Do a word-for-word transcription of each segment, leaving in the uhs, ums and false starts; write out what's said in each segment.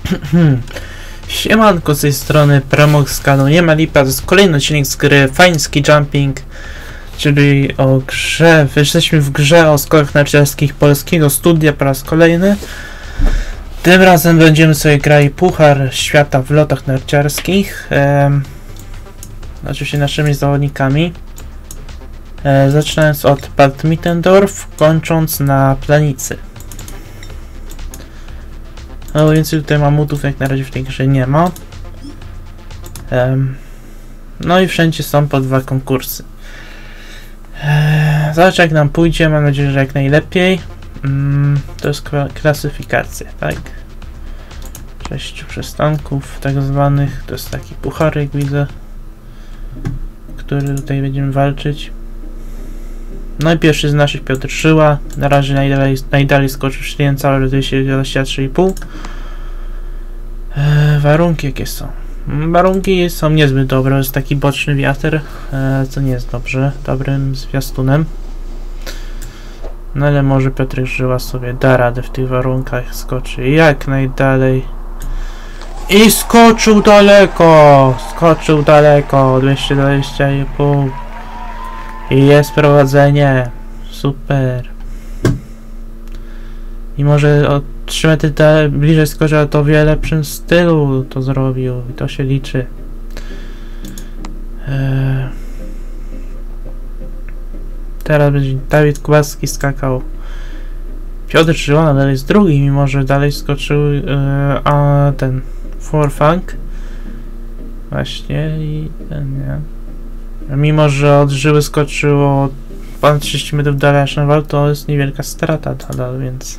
Siemanko, z tej strony Pramox z kanału Nie ma lipa, to jest kolejny odcinek z gry Fański Jumping, czyli o grze, jesteśmy w grze o skokach narciarskich Polskiego Studia po raz kolejny. Tym razem będziemy sobie grali Puchar Świata w lotach narciarskich, ehm, oczywiście naszymi zawodnikami, e, zaczynając od Bad Mittendorf, kończąc na Planicy. No więcej tutaj mamutów jak na razie w tej grze nie ma. Um, no i wszędzie są po dwa konkursy. Eee, zobacz jak nam pójdzie, mam nadzieję, że jak najlepiej. Mm, to jest klasyfikacja, tak? Sześciu przystanków tak zwanych. To jest taki pucharek, widzę, który tutaj będziemy walczyć. No i pierwszy z naszych Piotr Żyła. Na razie najdalej, najdalej skoczył całe dwieście dwadzieścia trzy i pół. Eee, warunki jakie są? Warunki są niezbyt dobre. Jest taki boczny wiatr, eee, co nie jest dobrze, dobrym zwiastunem. No ale może Piotr Żyła sobie da radę w tych warunkach, skoczy jak najdalej. I skoczył daleko! Skoczył daleko! dwieście dwadzieścia i pół. I jest prowadzenie. Super. I może o trzy metry bliżej skoczył, ale to w wiele lepszym stylu to zrobił. I to się liczy. Eee. Teraz będzie Dawid Kubacki skakał. Piotr Żyła nadal jest drugi, mimo że dalej skoczył eee, a ten Forfang. Właśnie i ten nie. Mimo że od Żyły skoczyło ponad trzydzieści metrów dalej aż na wal, to jest niewielka strata nadal, więc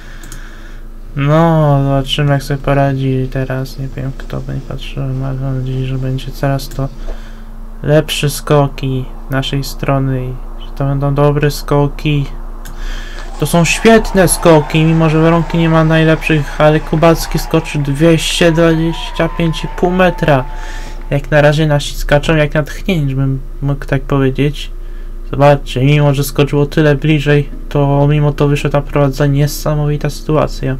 no zobaczymy jak sobie poradzi teraz. Nie wiem kto będzie patrzył, ale mam nadzieję, że będzie coraz to lepsze skoki naszej strony i że to będą dobre skoki. To są świetne skoki, mimo że warunki nie ma najlepszych, ale Kubacki skoczy dwieście dwadzieścia pięć i pół metra. Jak na razie nasi skaczą jak natchnieni, żebym mógł tak powiedzieć. Zobaczcie, mimo że skoczyło tyle bliżej, to mimo to wyszło na prowadzenie. Niesamowita sytuacja.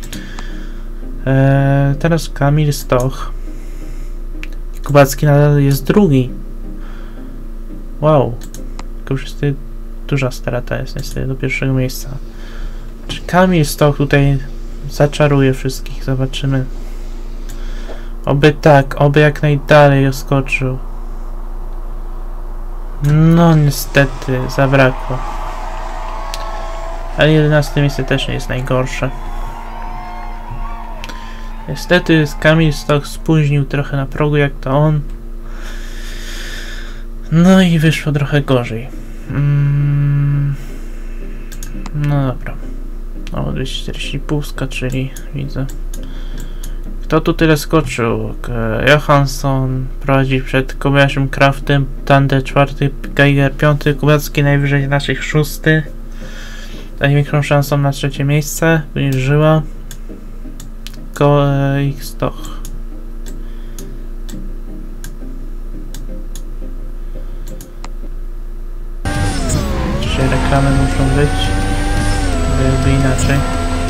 Eee, teraz Kamil Stoch. Kubacki nadal jest drugi. Wow. Tylko już jest duża strata jest niestety do pierwszego miejsca. Czy Kamil Stoch tutaj zaczaruje wszystkich? Zobaczymy. Oby tak, oby jak najdalej skoczył. No niestety, zabrakło. Ale jedenaste miejsce też nie jest najgorsze. Niestety Kamil Stoch spóźnił trochę na progu jak to on. No i wyszło trochę gorzej. Mm. No dobra. O, dwieście czterdzieści i pół skoczyli, widzę. Kto tu tyle skoczył? Johansson prowadzi przed Kobayashim Kraftem, Tande czwarty, Geiger piąty, Kubacki najwyżej naszych szósty. Największą szansą na trzecie miejsce będzie Żyła. Ich Stoch. Dzisiaj reklamy muszą być, byłoby inaczej.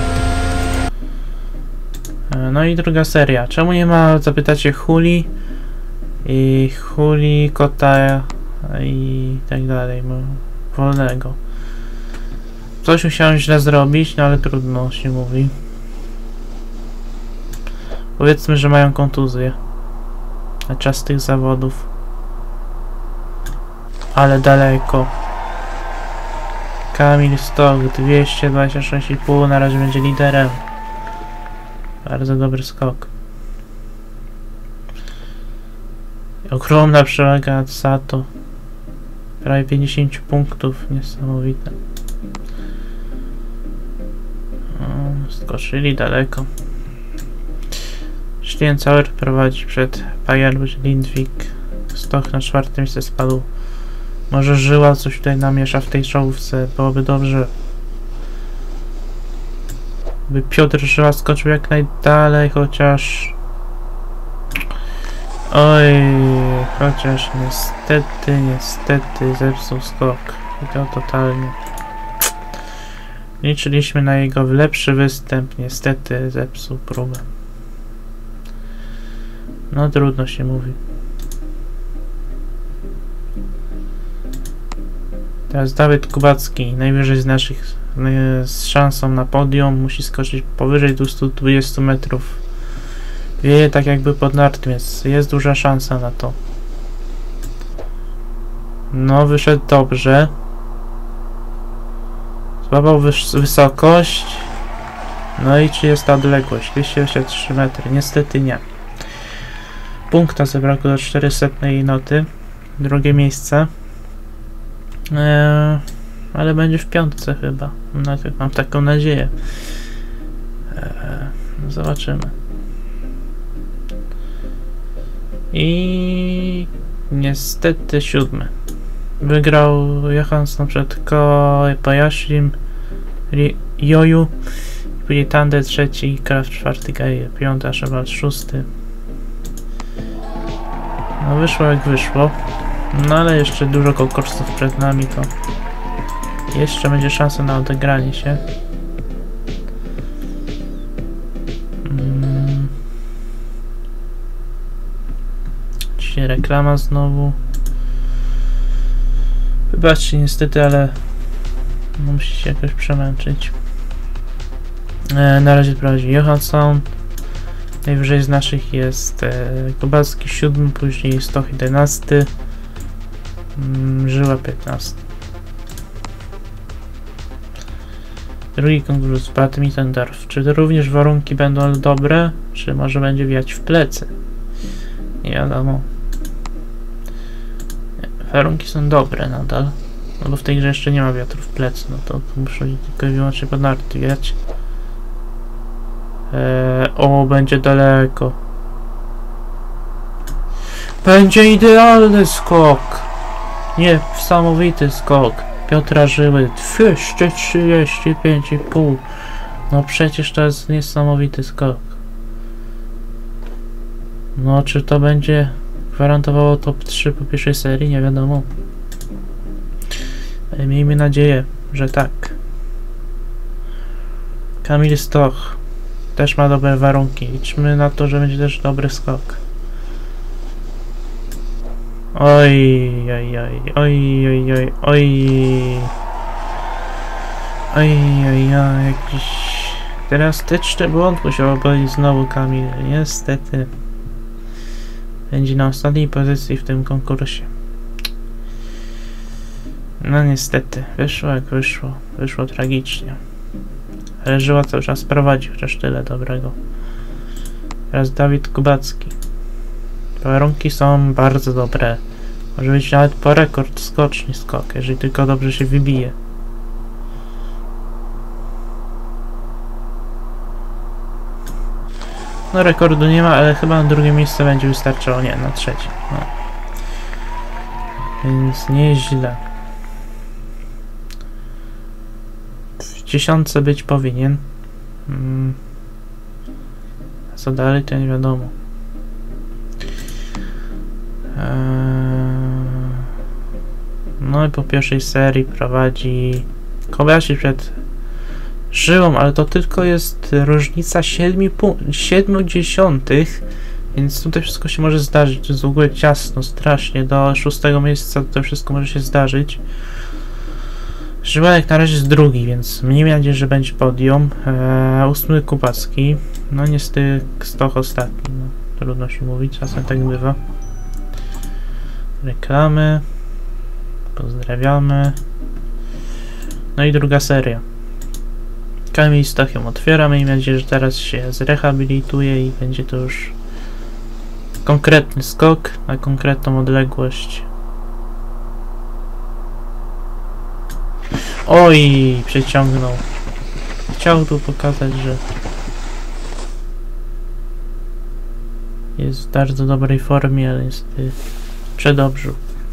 No i druga seria. Czemu nie ma, zapytacie, Huli i Huli, Kota i tak dalej, bo wolnego. Coś musiałem źle zrobić, no ale trudno się mówi. Powiedzmy, że mają kontuzję na czas tych zawodów. Ale daleko. Kamil Stoch dwieście dwadzieścia sześć i pół, na razie będzie liderem. Bardzo dobry skok. Ogromna przewaga nad Sato. Prawie pięćdziesiąt punktów. Niesamowite. O, skoczyli daleko. Schliencauer prowadzi przed Pajarl Lindwik. Stoch na czwarte miejsce spadł. Może Żyła coś tutaj namiesza w tej czołówce. Byłoby dobrze. By Piotr Żyła skoczył jak najdalej, chociaż... Oj, chociaż niestety, niestety zepsuł skok. I to totalnie. Liczyliśmy na jego lepszy występ, niestety zepsuł próbę. No trudno się mówi. Teraz Dawid Kubacki, najwyżej z naszych, z szansą na podium, musi skoczyć powyżej dwieście dwadzieścia metrów. Wieje tak jakby pod nartym, jest, jest duża szansa na to. No, wyszedł dobrze. Złapał wys wysokość. No i czy jest ta odległość? dwieście dwadzieścia trzy metry. Niestety nie. Punkta zabrakło do czterysta noty. Drugie miejsce. Eee, ale będzie w piątce chyba. Mam taką nadzieję. Eee, zobaczymy. I niestety siódmy. Wygrał Johansson przed Kobayashi, Joju, później Tande trzeci, Kraft czwarty, Gaje piąty, Szewald szósty. No wyszło jak wyszło. No ale jeszcze dużo konkursów przed nami, to jeszcze będzie szansa na odegranie się. Hmm. Dzisiaj reklama znowu. Wybaczcie niestety, ale no, musi się jakoś przemęczyć. E, na razie prowadzi Johansson. Najwyżej z naszych jest e, Kubacki siódmy, później Stoch jedenasty, mm, Żyła piętnasty. Drugi konkurs Bad Mittendorf. Czy to również warunki będą dobre, czy może będzie wiać w plecy? Nie wiadomo. Warunki są dobre nadal, no bo w tej grze jeszcze nie ma wiatru w plecy, no to muszę tylko i wyłącznie pod narty wiać. Eee, o, będzie daleko. Będzie idealny skok! Nie, niesamowity skok Piotra Żyły, dwieście trzydzieści pięć i pół. No przecież to jest niesamowity skok. No czy to będzie gwarantowało top trzy po pierwszej serii? Nie wiadomo. Ale miejmy nadzieję, że tak. Kamil Stoch też ma dobre warunki. Liczmy na to, że będzie też dobry skok. Oj, oj, oj, oj, oj, oj, oj. Oj, oj, oj, jakiś drastyczny błąd musiał popełnić znowu Kamil. Niestety. Będzie na ostatniej pozycji w tym konkursie. No niestety, wyszło jak wyszło. Wyszło tragicznie. Ale Żyła cały czas prowadzi, chociaż tyle dobrego. Teraz Dawid Kubacki. Warunki są bardzo dobre. Może być nawet po rekord skoczni skok, jeżeli tylko dobrze się wybije. No rekordu nie ma, ale chyba na drugie miejsce będzie wystarczało. Nie, na trzecie. No. Więc nieźle. W dziesiątce być powinien. Hmm. A co dalej, to nie wiadomo. Eee... No i po pierwszej serii prowadzi Kobayashi przed Żyłą, ale to tylko jest różnica siedmiu dziesiątych, więc tutaj wszystko się może zdarzyć. To jest w ogóle ciasno, strasznie. Do szóstego miejsca to wszystko może się zdarzyć. Żyła jak na razie jest drugi, więc miejmy nadzieję, że będzie podium. Eee, ósmy Kubacki. No niestety Stoch ostatni. No, trudno się mówić, czasem tak bywa. Reklamy. Pozdrawiamy. No i druga seria. Kamil Stoch ją otwiera. Miejmy nadzieję, że teraz się zrehabilituje i będzie to już konkretny skok na konkretną odległość. Oj, przeciągnął. Chciał tu pokazać, że jest w bardzo dobrej formie, ale niestety przedobrzył.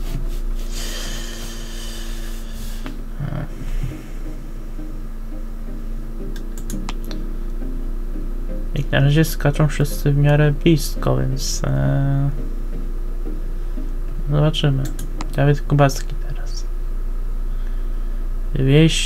Jak na razie skaczą wszyscy w miarę blisko, więc ee, zobaczymy. Dawid Kubacki teraz.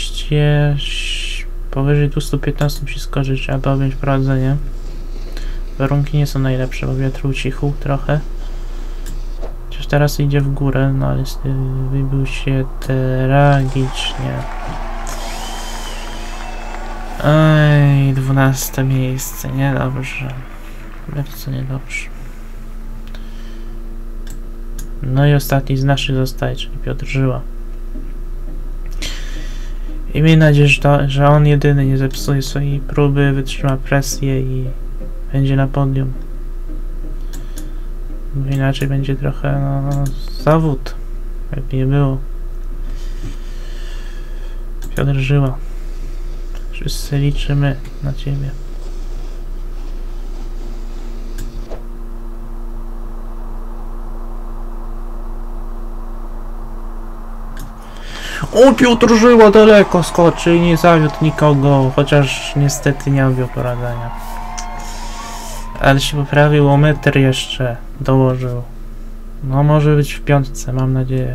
dwieście powyżej dwieście piętnaście musi skoczyć, aby objąć prowadzenie. Warunki nie są najlepsze, bo wiatr ucichł trochę. Chociaż teraz idzie w górę, no ale wybił się tragicznie. Ej, dwunaste miejsce, niedobrze. Bardzo niedobrze. No i ostatni z naszych zostaje, czyli Piotr Żyła. I miejmy nadzieję, że, to, że on jedyny nie zepsuje swojej próby, wytrzyma presję i będzie na podium. Bo inaczej będzie trochę, no, zawód. Jakby nie było. Piotr Żyła. Wszyscy liczymy na ciebie. O, Piotr Żyła daleko skoczy i nie zawiódł nikogo, chociaż niestety nie objął poradzenia. Ale się poprawił o metr jeszcze, dołożył. No może być w piątce, mam nadzieję.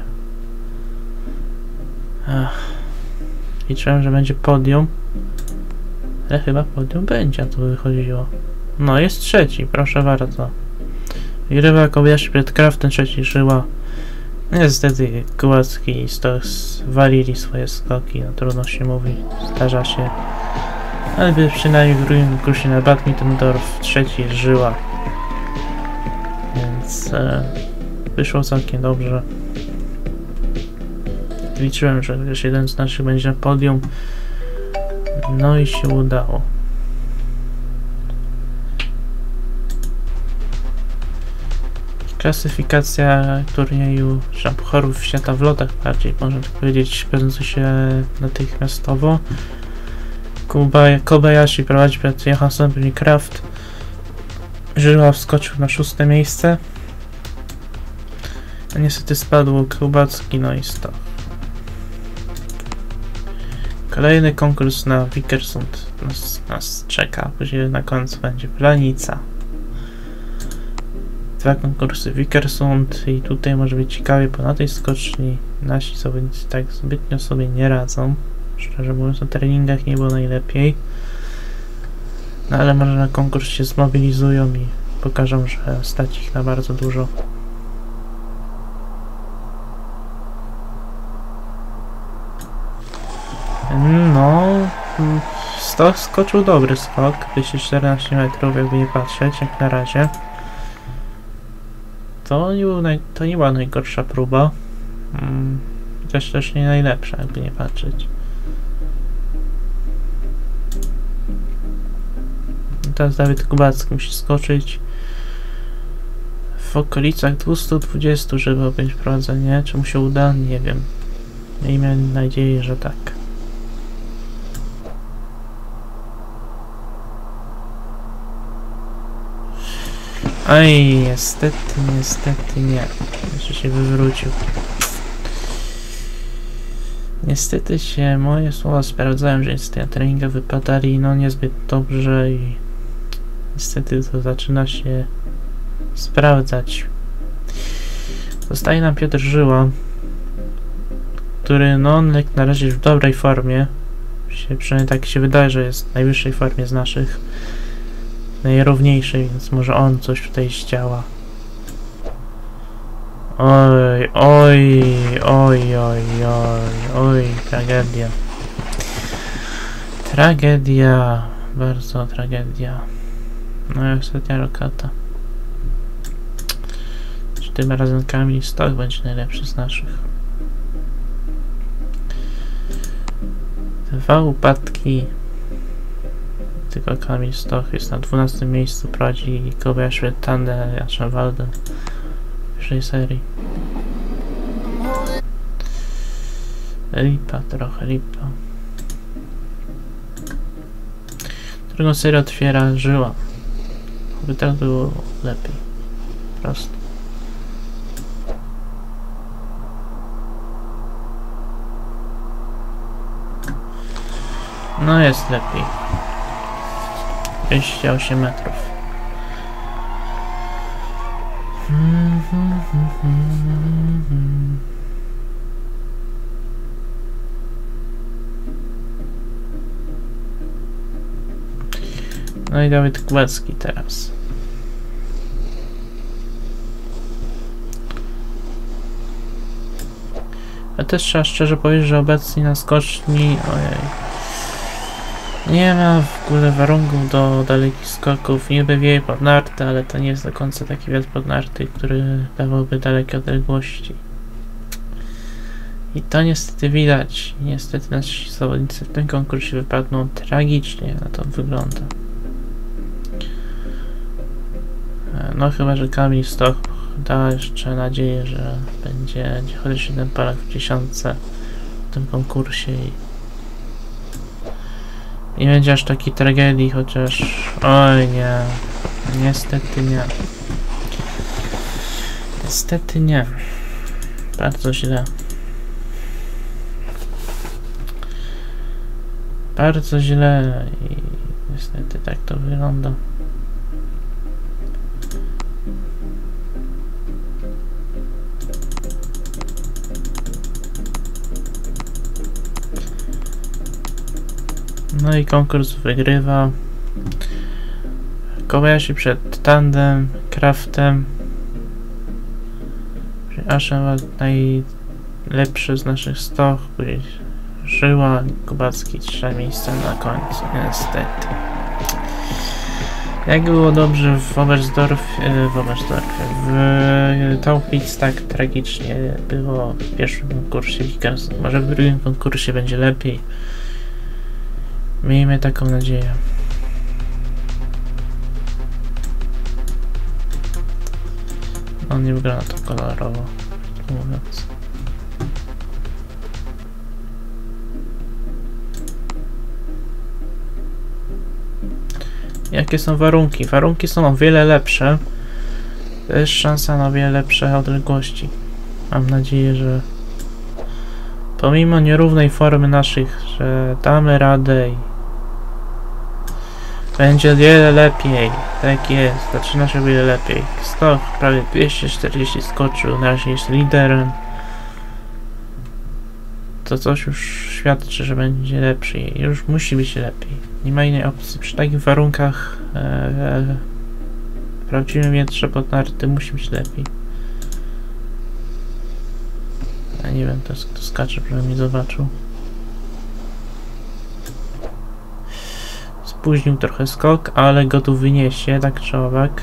Ach. Liczyłem, że będzie podium. Ale chyba podium będzie, a to wychodziło. No jest trzeci, proszę bardzo. I Ryba Kobiasz przed Kraftem trzeci Żyła. Niestety Kułacki i Stos walili swoje skoki, no trudno się mówi, zdarza się. Ale przynajmniej w drugim konkursie na Badmintondorf trzeci Żyła. Więc e, wyszło całkiem dobrze. Liczyłem, że już jeden z naszych będzie na podium. No i się udało. Klasyfikacja turnieju Pucharów Świata w lotach bardziej, można tak powiedzieć, prezentuje się natychmiastowo. Kobayashi prowadzi przed Johansson, później Kraft. Żyła wskoczył na szóste miejsce. A niestety spadł Kubacki, no i sto. Kolejny konkurs na Vikersund nas, nas czeka, później na końcu będzie Planica. Dwa konkursy Vikersund i tutaj może być ciekawie, bo na tej skoczni nasi zawodnicy tak zbytnio sobie nie radzą. Szczerze mówiąc, na treningach nie było najlepiej. No ale może na konkurs się zmobilizują i pokażą, że stać ich na bardzo dużo. No, stok skoczył dobry skok, dwieście czternaście metrów, jakby nie patrzeć, jak na razie. To nie, był naj, to nie była najgorsza próba, hmm, chociaż też nie najlepsza, jakby nie patrzeć. Teraz Dawid Kubacki musi skoczyć w okolicach dwieście dwadzieścia, żeby objąć prowadzenie. Czy mu się uda? Nie wiem. Miejmy nadzieję, że tak. Oj, niestety, niestety nie. Jeszcze się wywrócił. Niestety się moje słowa sprawdzają, że niestety na treningach wypadali no niezbyt dobrze i niestety to zaczyna się sprawdzać. Zostaje nam Piotr Żyła, który no jak na razie jest w dobrej formie. Się, przynajmniej tak się wydaje, że jest w najwyższej formie z naszych. Najrówniejszej, więc może on coś tutaj zdziała. Oj, oj, oj, oj, oj, oj, tragedia. Tragedia, bardzo tragedia. No i ostatnia rokata. Czy tym razem Kamil Stoch będzie najlepszy z naszych? Dwa upadki. Tylko Kamil Stoch jest na dwunastym miejscu, prowadzi Kobayashi Tande, Jasza Walden w pierwszej serii. Lipa, trochę lipa. Drugą serię otwiera Żyła. By tak było lepiej. Prosto. No jest lepiej. dwieście osiem metrów. No i Dawid Kubacki teraz. Ale też trzeba szczerze powiedzieć, że obecnie na skoczni, ojej, nie ma w ogóle warunków do dalekich skoków. Niby wieje pod narty, ale to nie jest do końca taki wiatr pod narty, który dawałby dalekie odległości. I to niestety widać. Niestety nasi zawodnicy w tym konkursie wypadną tragicznie, na to wygląda. No chyba, że Kamil Stoch da jeszcze nadzieję, że będzie chociaż jeden Polak w dziesiątce w tym konkursie i nie będzie aż takiej tragedii, chociaż oj nie, niestety nie. Niestety nie. Bardzo źle. Bardzo źle i niestety tak to wygląda. No i konkurs wygrywa Kobayashi przed Tandem, Kraftem. Aszem najlepszy z naszych stoch, później Żyła, Kubacki, trzecie miejsce na końcu, niestety. Jak było dobrze w Oberstdorfie, w Oberstdorfie, w Taupic tak tragicznie było w pierwszym konkursie Vickers. Może w drugim konkursie będzie lepiej. Miejmy taką nadzieję. On nie wygląda to kolorowo, mówiąc. Jakie są warunki? Warunki są o wiele lepsze. To jest szansa na o wiele lepsze odległości. Mam nadzieję, że pomimo nierównej formy naszych, że damy radę i będzie o wiele lepiej. Tak jest, zaczyna się o wiele lepiej. Stoch prawie dwieście czterdzieści skoczył, na razie jest liderem. To coś już świadczy, że będzie lepszy i już musi być lepiej. Nie ma innej opcji. Przy takich warunkach e, e, w prawdziwym wietrze pod narty musi być lepiej. Ja nie wiem, to jest kto skacze, żebym nie zobaczył. Spóźnił trochę skok, ale go tu wyniesie, tak czy owak.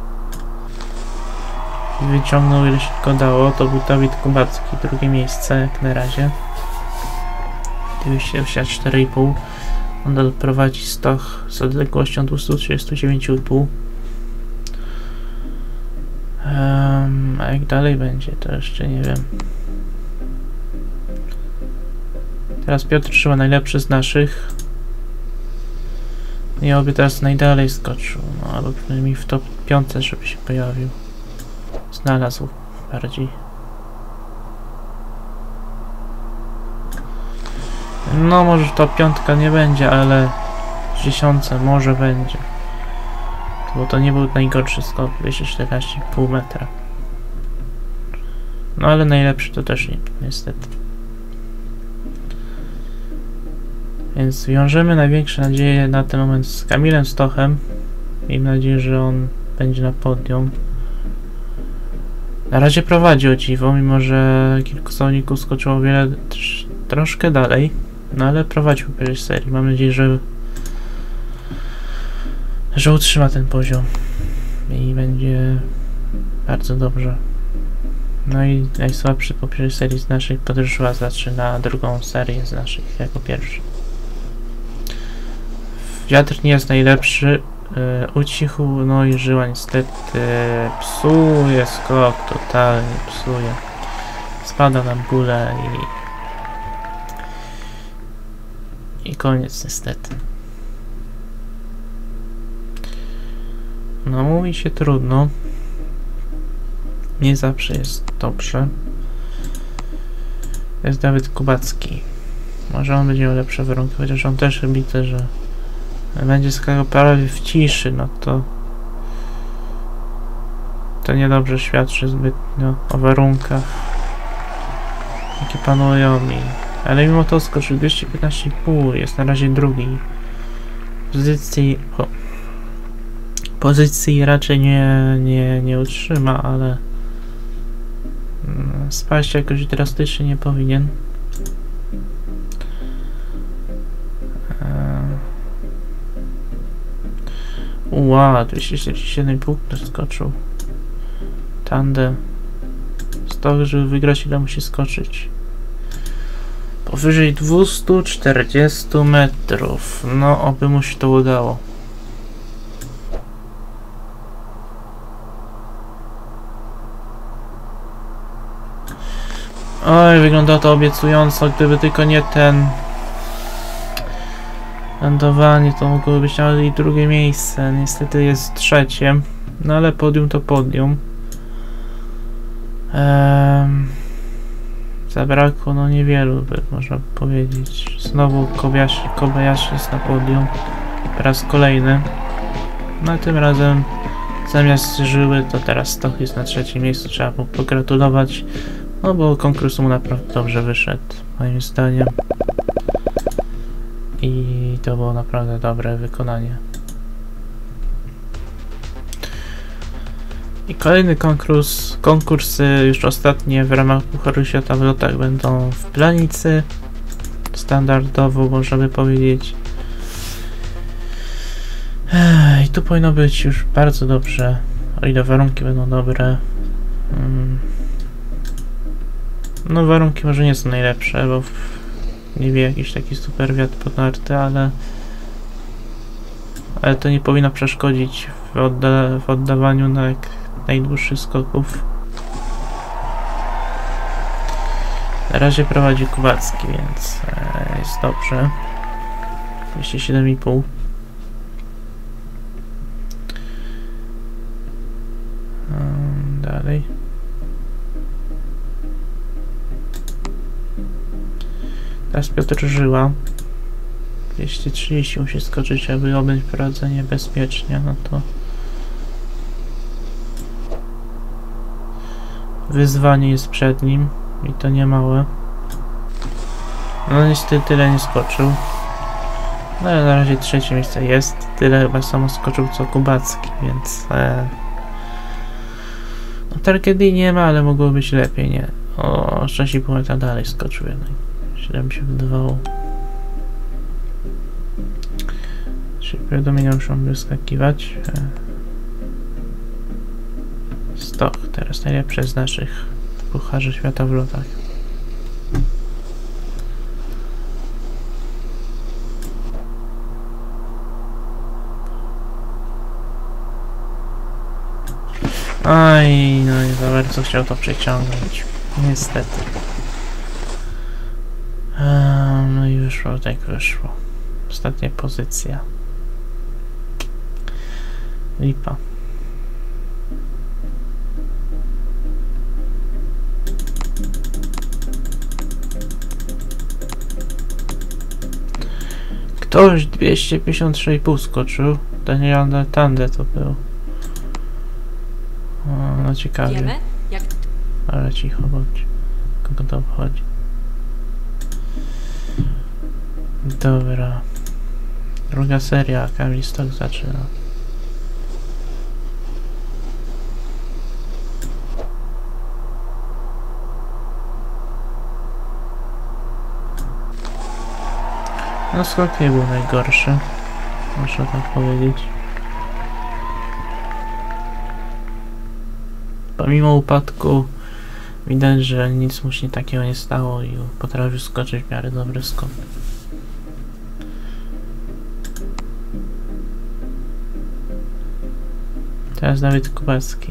Wyciągnął ile się tylko dało. To był Dawid Kubacki, drugie miejsce jak na razie. dwieście siedemdziesiąt cztery i pół. Nadal prowadzi Stoch z odległością dwieście trzydzieści dziewięć i pół. Um, a jak dalej będzie, to jeszcze nie wiem. Teraz Piotr Szyła, najlepszy z naszych. I oby teraz najdalej skoczył, no albo przynajmniej w top piątce, żeby się pojawił. Znalazł bardziej. No może to piątka nie będzie, ale w dziesiątce może będzie. Bo to nie był najgorszy skok, dwieście czternaście i pół metra. No ale najlepszy to też nie, niestety. Więc wiążemy największe nadzieje na ten moment z Kamilem Stochem. Miejmy nadzieję, że on będzie na podium. Na razie prowadzi o dziwo, mimo że kilku zawodników skoczyło o wiele troszkę dalej. No ale prowadził w pierwszej serii. Mam nadzieję, że że utrzyma ten poziom i będzie bardzo dobrze. No i najsłabszy po pierwszej serii z naszych podróżła zaczyna drugą serię z naszych jako pierwszy. Wiatr nie jest najlepszy, yy, ucichł, no i Żyła niestety psuje skok, totalnie psuje. Spada na bólę i i koniec niestety. No mówi się trudno. Nie zawsze jest dobrze. To jest Dawid Kubacki. Może on będzie miał lepsze warunki, chociaż on też widzę, że będzie skakał prawie w ciszy, no to to niedobrze świadczy zbytnio o warunkach, jakie panują i... Ale mimo to skoczył dwieście piętnaście i pół, jest na razie drugi. Pozycji... O, pozycji raczej nie, nie, nie utrzyma, ale spaść jakoś drastycznie nie powinien. Ła, dwieście czterdzieści siedem punktów skoczył. Tandem. Z toho, żeby wygrać, ile musi skoczyć? Powyżej dwieście czterdzieści metrów. No, oby mu się to udało. Oj, wygląda to obiecująco, gdyby tylko nie ten lądowanie, to mogłoby być nawet i drugie miejsce. Niestety jest trzecie, no ale podium to podium. Ehm, zabrakło no niewielu, by można powiedzieć. Znowu Kobayashi, Kobayashi jest na podium. Po raz kolejny. No tym razem zamiast żyły, to teraz Stoch jest na trzecim miejscu. Trzeba mu pogratulować. No bo konkurs mu naprawdę dobrze wyszedł, moim zdaniem. I to było naprawdę dobre wykonanie. I kolejny konkurs, konkursy już ostatnie w ramach Pucharu Świata w lotach będą w Planicy. Standardowo można by powiedzieć. I tu powinno być już bardzo dobrze, o ile warunki będą dobre. Hmm. No warunki może nie są najlepsze, bo nie wie jakiś taki super wiatr pod narty, ale ale to nie powinno przeszkodzić w, odda w oddawaniu na jak najdłuższych skoków. Na razie prowadzi Kubacki, więc e, jest dobrze. dwieście siedem i pół. Um, dalej. Teraz Piotr Żyła. dwieście trzydzieści musi skoczyć, aby objąć prowadzenie bezpiecznie, no to wyzwanie jest przed nim i to nie małe. No niestety tyle nie skoczył. No ale na razie trzecie miejsce jest. Tyle chyba samo skoczył co Kubacki, więc e... no, tragedii nie ma, ale mogło być lepiej, nie? O, sześć i pół metra dalej skoczył jednak. źle mi się wydawało. Czyli powiadomienia muszą wyskakiwać. Stoch, teraz najlepsze z naszych Pucharzy Świata w lotach. Aj, no i za bardzo chciał to przeciągnąć. Niestety. Um, no i wyszło tak wyszło. Ostatnia pozycja. Lipa. Ktoś dwieście pięćdziesiąt trzy i pół skoczył. Daniel Tande to był. O, no ciekawie. Wiemy, jak... Ale cicho bądź. Kogo to obchodzi? Dobra. Druga seria. Kamil Stoch zaczyna. No skok nie był najgorszy. Muszę tak powiedzieć. Pomimo upadku widać, że nic mu się takiego nie stało i potrafił skoczyć w miarę dobry skok. Teraz Dawid Kubacki.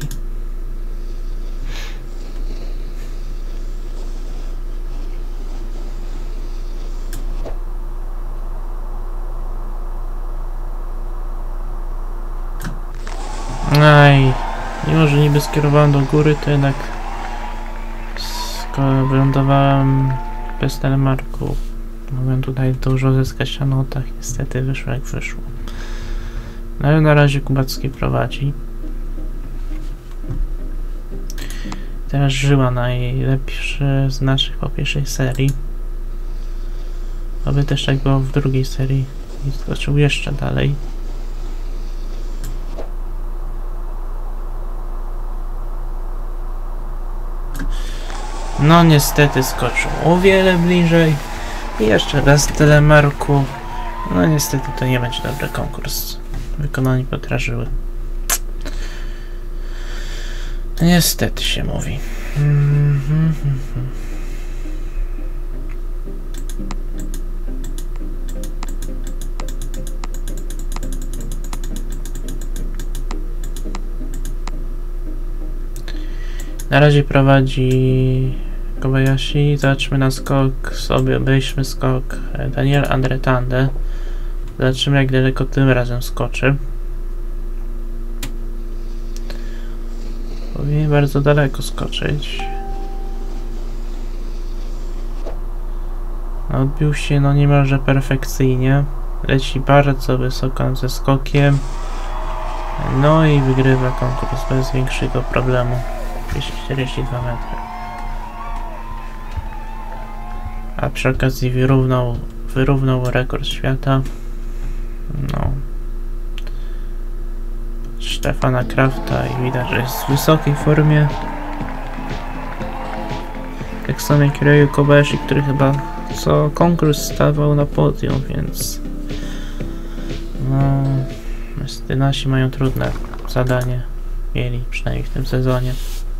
Aj, mimo że niby skierowałem do góry, to jednak wylądowałem bez telemarku. Mogłem tutaj dużo zyskać na notach, niestety wyszło jak wyszło. No ale na razie Kubacki prowadzi. Teraz Żyła najlepszy z naszych po pierwszej serii. Oby też tak było w drugiej serii i skoczył jeszcze dalej. No niestety skoczył o wiele bliżej. I jeszcze raz telemarku. No niestety to nie będzie dobry konkurs. Wykonani potrażyły. Niestety się mówi. Mm-hmm. Na razie prowadzi Kobayashi. Zobaczmy na skok sobie, obejrzmy skok Daniel Andretande. Zobaczymy, jak daleko tym razem skoczy. Powinien bardzo daleko skoczyć. Odbił się no niemalże perfekcyjnie. Leci bardzo wysoko ze skokiem. No i wygrywa konkurs bez większego problemu. dwieście czterdzieści dwa metry. A przy okazji wyrównał, wyrównał rekord świata. No. Stefana Krafta i widać, że jest w wysokiej formie. Tak samo jak Ryu Kobayashi, który chyba co konkurs stawał na podium, więc no niestety nasi mają trudne zadanie. Mieli przynajmniej w tym sezonie.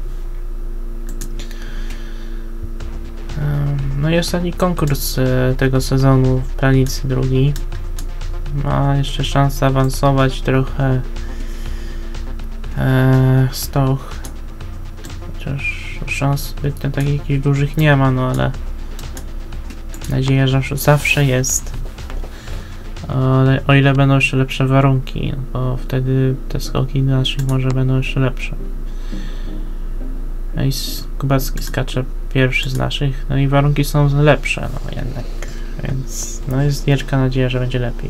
No i ostatni konkurs tego sezonu w planicy drugi. Ma jeszcze szansę awansować trochę e, Stoch. Chociaż szans zbytnio takich jakichś dużych nie ma, no ale nadzieja, że zawsze jest. Ale o ile będą jeszcze lepsze warunki, no bo wtedy te skoki naszych może będą jeszcze lepsze. No i Kubacki skacze pierwszy z naszych, no i warunki są lepsze, no jednak, więc no jest wielka nadzieja, że będzie lepiej.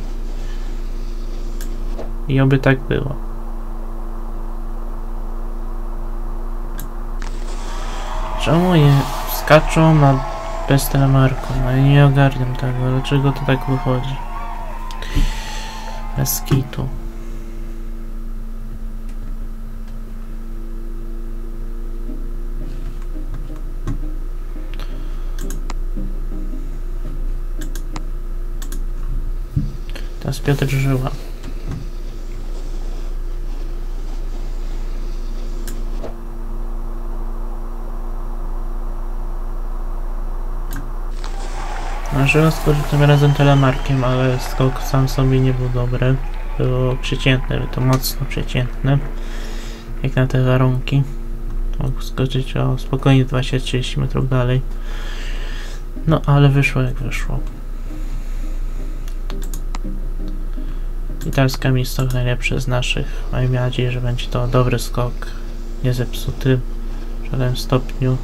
I oby tak było. Czemu je skaczą na bez telemarku? No ja nie ogarniam tego, dlaczego to tak wychodzi? Bez kitu. Teraz Piotr Żyła. Żyła skoczył tym razem telemarkiem, ale skok sam sobie nie był dobry. Było przeciętne, to mocno przeciętne. Jak na te warunki. Mógł skoczyć o spokojnie dwadzieścia trzydzieści metrów dalej. No ale wyszło jak wyszło. Italska miejscowa najlepsze z naszych. Mam nadzieję, że będzie to dobry skok. Nie zepsuty w żadnym stopniu.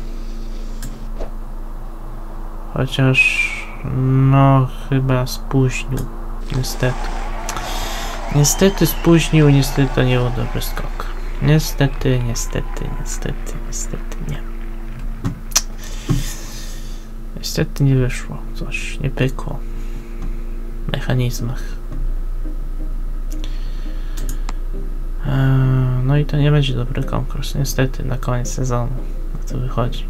Chociaż no chyba spóźnił. Niestety. Niestety spóźnił, niestety to nie był dobry skok. Niestety, niestety, niestety, niestety nie. Niestety nie wyszło. Coś nie pykło. W mechanizmach. Eee, no i to nie będzie dobry konkurs. Niestety na koniec sezonu. Na to wychodzi.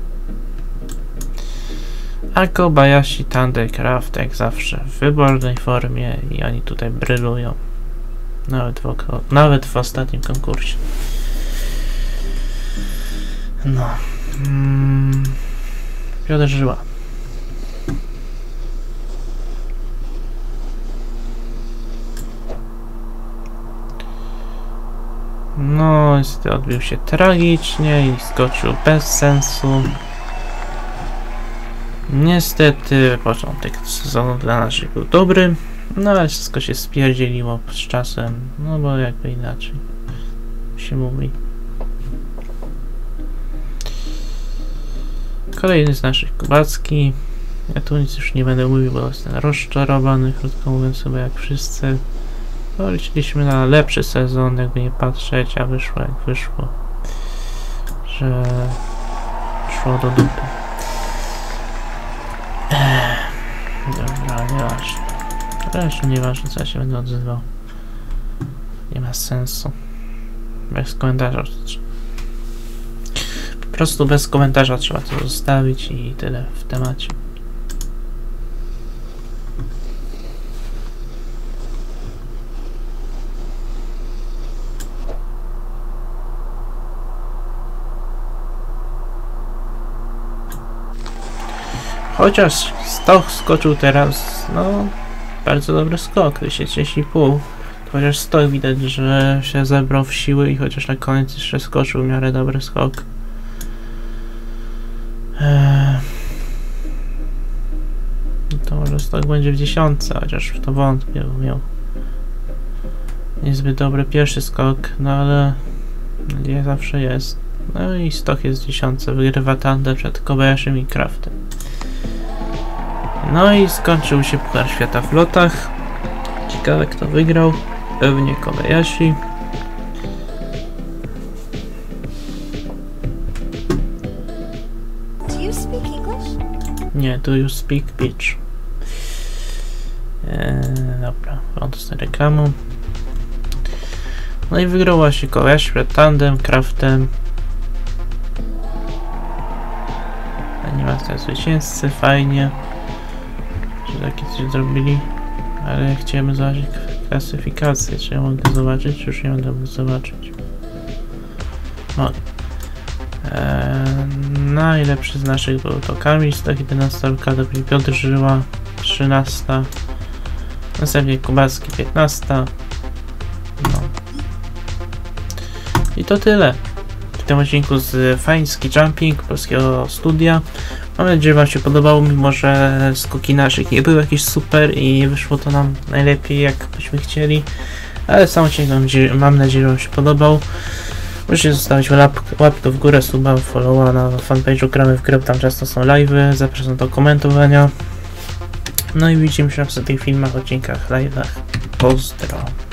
A Kobayashi, Tande, Kraft jak zawsze w wybornej formie i oni tutaj brylują. Nawet w, nawet w ostatnim konkursie. No. Mm. Piotr Żyła. No, niestety odbił się tragicznie i skoczył bez sensu. Niestety początek sezonu dla nas był dobry, no ale wszystko się spierdzieliło z czasem, no bo jakby inaczej się mówi. Kolejny z naszych Kubacki. Ja tu nic już nie będę mówił, bo jestem rozczarowany, krótko mówiąc, chyba jak wszyscy. No, liczyliśmy na lepszy sezon, jakby nie patrzeć, a wyszło jak wyszło, że szło do dupy. Dobra, nieważne. Zresztą nieważne, co ja się będę odzywał. Nie ma sensu. Bez komentarza. prostu bez komentarza trzeba to zostawić i tyle w temacie. Chociaż Stoch skoczył teraz, no bardzo dobry skok, tysiąc sześć i pół. Chociaż Stoch widać, że się zebrał w siły i chociaż na koniec jeszcze skoczył w miarę dobry skok. Eee, to może Stoch będzie w dziesiątce, chociaż w to wątpię, bo miał niezbyt dobry pierwszy skok, no ale nie zawsze jest. No i Stoch jest w dziesiątce, wygrywa tandem przed Kobayashim i Craftem. No i skończył się Puchar Świata w lotach. Ciekawe kto wygrał. Pewnie Kobayashi. Do you speak English? Nie, do you speak bitch? Eee, dobra, włączę sobie reklamą. No i wygrał właśnie Kobayashi przed tandem, Craftem. Animacja zwycięzcy, fajnie. Że takie coś zrobili. Ale chciałem zobaczyć klasyfikację, czy ja mogę zobaczyć, czy już nie będę mógł zobaczyć. No. Eee, najlepszy z naszych był to Kamil, sto jedenaście, dopiero Piotr Żyła, trzynaście. Następnie Kubacki, piętnaście. No. I to tyle w tym odcinku z Fański Jumping polskiego studia. Mam nadzieję, że wam się podobało, mimo że skoki naszych nie były jakieś super i nie wyszło to nam najlepiej, jak byśmy chcieli. Ale sam odcinek mam nadzieję, że wam się podobał. Możecie zostawić łapkę w górę, suba, followa na fanpage'u Gramy w Grę, tam często są live'y. Zapraszam do komentowania. No i widzimy się w następnych filmach, odcinkach, live'ach. Pozdro.